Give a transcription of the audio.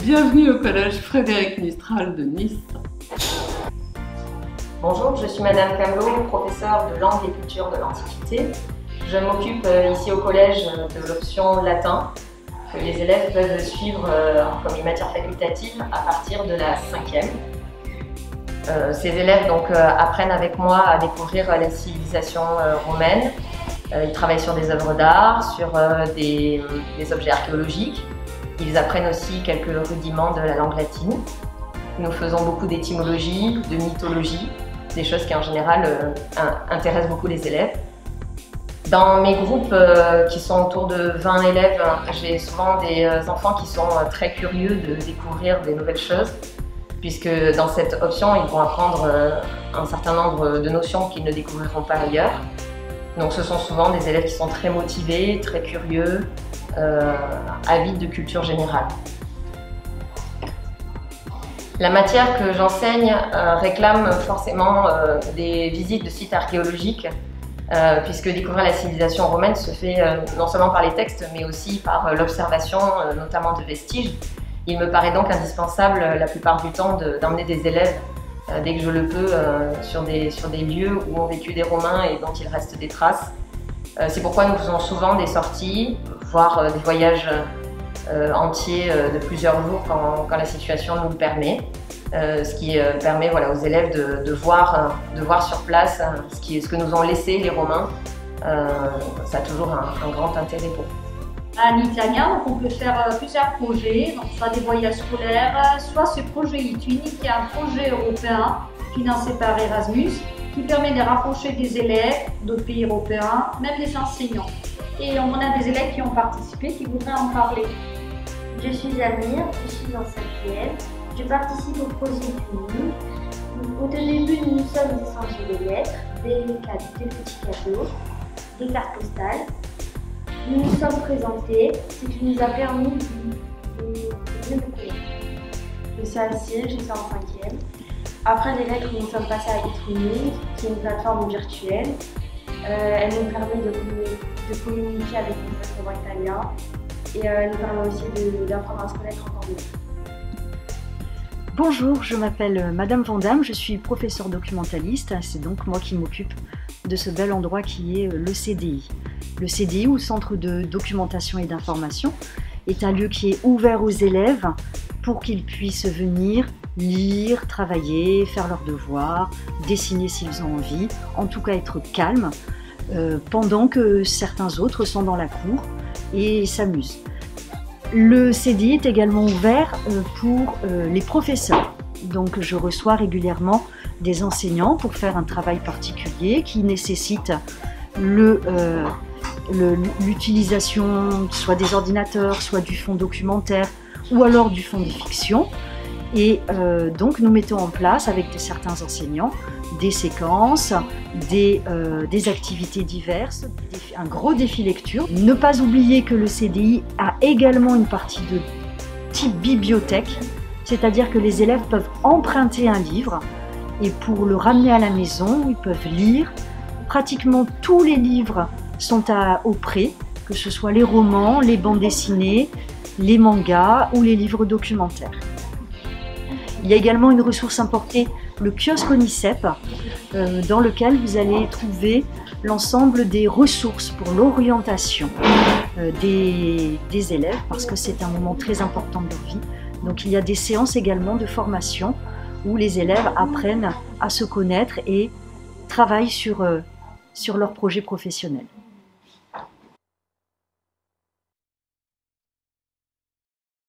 Bienvenue au collège Frédéric Mistral de Nice. Bonjour, je suis Madame Camelot, professeure de langue et culture de l'Antiquité. Je m'occupe ici au collège de l'option latin que les élèves peuvent suivre comme une matière facultative à partir de la 5e. Ces élèves apprennent avec moi à découvrir la civilisation romaine. Ils travaillent sur des œuvres d'art, sur des objets archéologiques. Ils apprennent aussi quelques rudiments de la langue latine. Nous faisons beaucoup d'étymologie, de mythologie, des choses qui en général intéressent beaucoup les élèves. Dans mes groupes qui sont autour de 20 élèves, j'ai souvent des enfants qui sont très curieux de découvrir des nouvelles choses, puisque dans cette option, ils vont apprendre un certain nombre de notions qu'ils ne découvriront pas ailleurs. Donc ce sont souvent des élèves qui sont très motivés, très curieux, avides de culture générale. La matière que j'enseigne réclame forcément des visites de sites archéologiques, puisque découvrir la civilisation romaine se fait non seulement par les textes, mais aussi par l'observation, notamment de vestiges. Il me paraît donc indispensable la plupart du temps d'emmener des élèves, dès que je le peux, sur des lieux où ont vécu des Romains et dont il reste des traces. C'est pourquoi nous faisons souvent des sorties, voire des voyages entiers de plusieurs jours quand la situation nous le permet. Ce qui permet aux élèves de voir sur place ce que nous ont laissé les Romains. Ça a toujours un grand intérêt pour eux. À Nitania, on peut faire plusieurs projets, donc soit des voyages scolaires, soit ce projet ITUNI qui est un projet européen financé par Erasmus qui permet de rapprocher des élèves d'autres pays européens, même des enseignants. Et on a des élèves qui ont participé, qui voudraient en parler. Je suis Amir, je suis en 5e. Je participe au projet ITUNI. Au début, nous sommes échangés des lettres, des petits cadeaux, des cartes postales. Nous nous sommes présentés, ce qui nous a permis de mieux nous connaître. Je suis Alcide, je suis en 5e. Après les lettres, nous sommes passés à ITUNI, qui est une plateforme virtuelle. Elle nous permet de communiquer avec nos restaurants italiens et elle nous permet aussi d'apprendre à se connaître encore mieux. Bonjour, je m'appelle Madame Vandamme, je suis professeure documentaliste. C'est donc moi qui m'occupe de ce bel endroit qui est le CDI. Le CDI, ou Centre de documentation et d'information, est un lieu qui est ouvert aux élèves pour qu'ils puissent venir lire, travailler, faire leurs devoirs, dessiner s'ils ont envie, en tout cas être calmes, pendant que certains autres sont dans la cour et s'amusent. Le CDI est également ouvert pour les professeurs. Donc je reçois régulièrement des enseignants pour faire un travail particulier qui nécessite l'utilisation soit des ordinateurs, soit du fond documentaire ou alors du fond de fiction. Et donc nous mettons en place avec certains enseignants des séquences, des activités diverses, un gros défi lecture. Ne pas oublier que le CDI a également une partie de type bibliothèque, c'est-à-dire que les élèves peuvent emprunter un livre et pour le ramener à la maison, ils peuvent lire. Pratiquement tous les livres sont au prêt, que ce soit les romans, les bandes dessinées, les mangas ou les livres documentaires. Il y a également une ressource importée, le kiosque ONICEP, dans lequel vous allez trouver l'ensemble des ressources pour l'orientation des élèves, parce que c'est un moment très important de leur vie. Donc il y a des séances également de formation où les élèves apprennent à se connaître et travaillent sur leur projet professionnel.